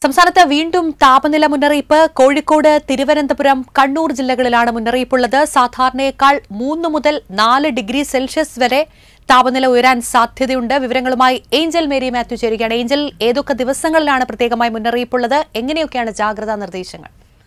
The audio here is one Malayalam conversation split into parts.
സംസ്ഥാനത്ത് വീണ്ടും താപനില മുന്നറിയിപ്പ്. കോഴിക്കോട്, തിരുവനന്തപുരം, കണ്ണൂർ ജില്ലകളിലാണ് മുന്നറിയിപ്പുള്ളത്. സാധാരണയേക്കാൾ 3 മുതൽ 4 ഡിഗ്രി സെൽഷ്യസ് വരെ താപനില ഉയരാൻ സാധ്യതയുണ്ട്. വിവരങ്ങളുമായി ഏഞ്ചൽ മേരി മാത്യു ചേരുകയാണ്. ഏഞ്ചൽ, ഏതൊക്കെ ദിവസങ്ങളിലാണ് പ്രത്യേകമായി മുന്നറിയിപ്പുള്ളത്? എങ്ങനെയൊക്കെയാണ് ജാഗ്രതാ നിർദ്ദേശങ്ങൾ?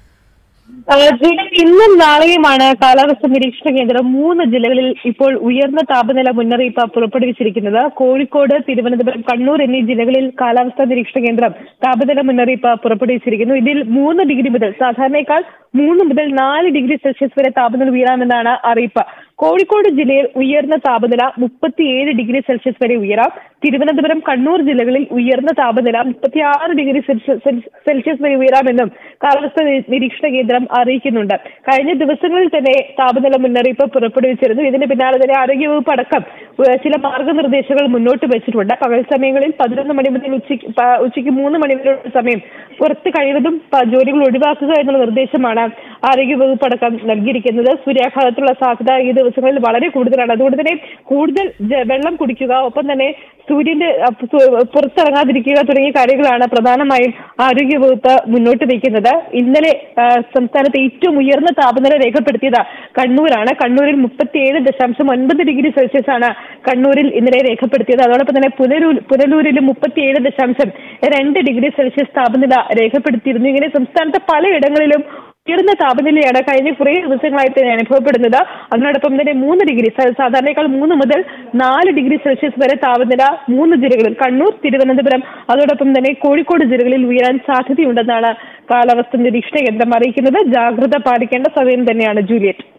ഇന്നും നാളെയുമാണ് കാലാവസ്ഥാ നിരീക്ഷണ കേന്ദ്രം 3 ജില്ലകളിൽ ഇപ്പോൾ ഉയർന്ന താപനില മുന്നറിയിപ്പ് പുറപ്പെടുവിച്ചിരിക്കുന്നത്. കോഴിക്കോട്, തിരുവനന്തപുരം, കണ്ണൂർ എന്നീ ജില്ലകളിൽ കാലാവസ്ഥാ നിരീക്ഷണ കേന്ദ്രം താപനില മുന്നറിയിപ്പ് പുറപ്പെടുവിച്ചിരിക്കുന്നു. ഇതിൽ 3 ഡിഗ്രി മുതൽ സാധാരണയേക്കാൾ 3 മുതൽ 4 ഡിഗ്രി സെൽഷ്യസ് വരെ താപനില ഉയരാമെന്നാണ് അറിയിപ്പ്. കോഴിക്കോട് ജില്ലയിൽ ഉയർന്ന താപനില 37 ഡിഗ്രി സെൽഷ്യസ് വരെ ഉയരാം. തിരുവനന്തപുരം, കണ്ണൂർ ജില്ലകളിൽ ഉയർന്ന താപനില 36 ഡിഗ്രി സെൽഷ്യസ് വരെ ഉയരാമെന്നും കാലാവസ്ഥാ നിരീക്ഷണ കേന്ദ്രം അറിയിക്കുന്നുണ്ട്. കഴിഞ്ഞ ദിവസങ്ങളിൽ തന്നെ താപനില മുന്നറിയിപ്പ് പുറപ്പെടുവിച്ചിരുന്നു. ഇതിന് പിന്നാലെ തന്നെ ആരോഗ്യവകുപ്പ് അടക്കം ചില മാർഗനിർദ്ദേശങ്ങൾ മുന്നോട്ട് വെച്ചിട്ടുണ്ട്. പകൽ സമയങ്ങളിൽ 11 മണി മുതൽ ഉച്ചയ്ക്ക് 3 മണി വരെയുള്ള സമയം പുറത്ത് കഴിവതും ജോലികൾ ഒഴിവാക്കുക എന്നുള്ള നിർദ്ദേശമാണ് ആരോഗ്യവകുപ്പ് അടക്കം നൽകിയിരിക്കുന്നത്. സൂര്യാഘാതത്തിലുള്ള സാധ്യത ഈ ദിവസങ്ങളിൽ വളരെ കൂടുതലാണ്. അതുകൊണ്ട് തന്നെ കൂടുതൽ വെള്ളം കുടിക്കുക, ഒപ്പം തന്നെ സൂര്യന്റെ പുറത്തിറങ്ങാതിരിക്കുക തുടങ്ങിയ കാര്യങ്ങളാണ് പ്രധാനമായും ആരോഗ്യവകുപ്പ് മുന്നോട്ട് വയ്ക്കുന്നത്. ഇന്നലെ സംസ്ഥാനത്ത് ഏറ്റവും ഉയർന്ന താപനില രേഖപ്പെടുത്തിയത് കണ്ണൂരാണ്. കണ്ണൂരിൽ 37.9 ഡിഗ്രി സെൽഷ്യസ് ആണ് കണ്ണൂരിൽ ഇന്നലെ രേഖപ്പെടുത്തിയത്. അതോടൊപ്പം തന്നെ പുനലൂരിലും 37.2 ഡിഗ്രി സെൽഷ്യസ് താപനില രേഖപ്പെടുത്തിയിരുന്നു. ഇങ്ങനെ സംസ്ഥാനത്തെ പലയിടങ്ങളിലും ഉയർന്ന താപനിലയാണ് കഴിഞ്ഞ കുറേ ദിവസങ്ങളായി തന്നെ അനുഭവപ്പെടുന്നത്. അതിനോടൊപ്പം തന്നെ 3 ഡിഗ്രി സാധാരണയേക്കാൾ 3 മുതൽ 4 ഡിഗ്രി സെൽഷ്യസ് വരെ താപനില 3 ജില്ലകളിൽ കണ്ണൂർ, തിരുവനന്തപുരം, അതോടൊപ്പം തന്നെ കോഴിക്കോട് ജില്ലകളിൽ ഉയരാൻ സാധ്യതയുണ്ടെന്നാണ് കാലാവസ്ഥാ നിരീക്ഷണ കേന്ദ്രം അറിയിക്കുന്നത്. ജാഗ്രത പാലിക്കേണ്ട സമയം തന്നെയാണ് ജൂലിയറ്റ്.